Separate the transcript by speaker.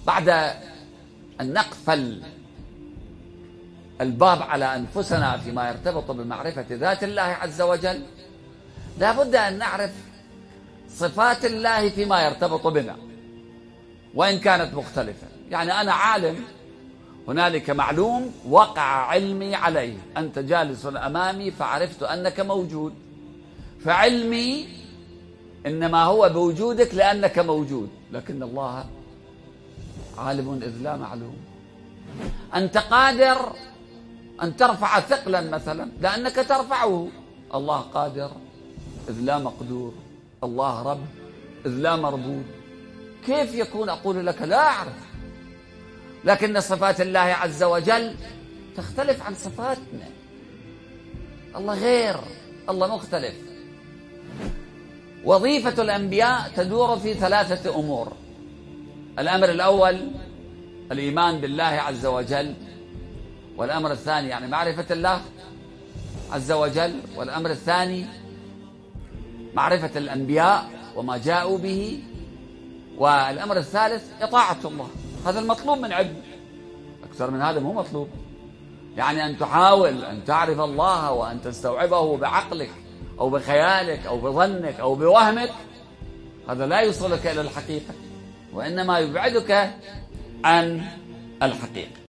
Speaker 1: بعد أن نقفل الباب على أنفسنا فيما يرتبط بمعرفة ذات الله عز وجل، لا بد أن نعرف صفات الله فيما يرتبط بنا وإن كانت مختلفة. يعني أنا عالم، هنالك معلوم وقع علمي عليه، أنت جالس أمامي فعرفت أنك موجود، فعلمي إنما هو بوجودك لأنك موجود، لكن الله عالم إذ لا معلوم. أنت قادر أن ترفع ثقلا مثلا لأنك ترفعه، الله قادر إذ لا مقدور، الله رب إذ لا مربوب. كيف يكون؟ أقول لك لا أعرف، لكن صفات الله عز وجل تختلف عن صفاتنا. الله غير، الله مختلف. وظيفة الأنبياء تدور في ثلاثة أمور. الأمر الأول الإيمان بالله عز وجل، والأمر الثاني يعني معرفة الله عز وجل، والأمر الثاني معرفة الأنبياء وما جاءوا به، والأمر الثالث إطاعة الله. هذا المطلوب من عبد، أكثر من هذا مو مطلوب. يعني أن تحاول أن تعرف الله وأن تستوعبه بعقلك أو بخيالك أو بظنك أو بوهمك، هذا لا يوصلك إلى الحقيقة، وإنما يبعدك عن الحقيقة.